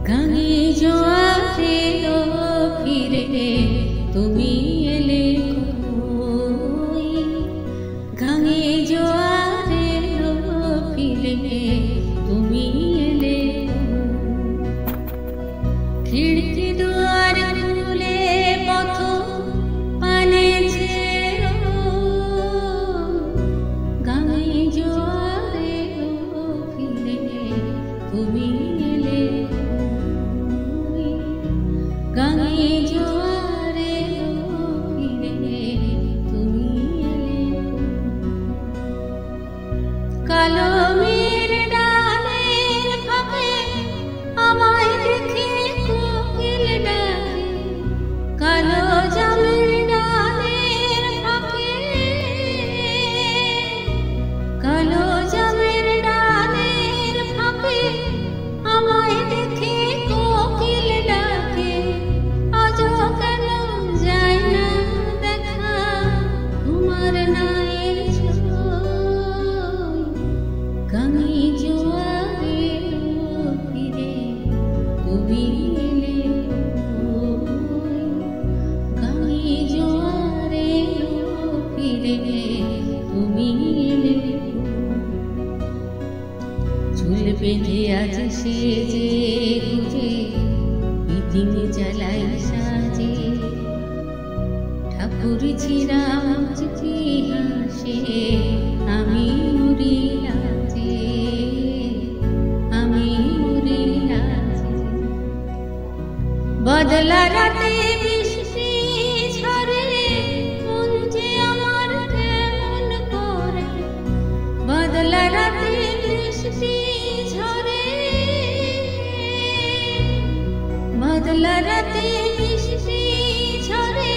গাঙে জোয়ারে ফিরে তুমি এলে কই, গাঙে জোয়ারে ফিরে তুমি এলে খিড়কি দুয়ার খুলে পথ পানে গাঙে জোয়ারে ফিরে তুমি এলে গাঙে জোয়ারে ফিরে তুমি এলে কালো মেঘ ডালের ফাঁকে আমায় দেখে কোকিল ডাকে, কালো জামের ডালের ফাঁকে, কালো জামের ডালের ফাঁকে আমায় দেখে কোকিল ডাকে। আজও কেন যায় না দেখা তোমার নায়ের ছোঁয়, গাঙে জোয়ারে ফিরে তুমি এলে কই, গাঙে জোয়ারে ফিরে তুমি এলে চুল বেঁধে আজ সেজে গুজে ইতিম জ্বালাই সাজে ঠাকুর ছিলাম চিঠি হাসে আমি উড়ি লাজে, আমি উড়ি লাজে বদলা রাতে বৃষ্টি ঝরে মন যে আমার কেমন করে, বদলা রাতে বৃষ্টি ঝরে, বদলা রাতে বৃষ্টি ঝরে